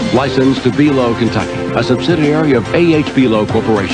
Licensed to Belo, Kentucky, a subsidiary of Belo Corporation.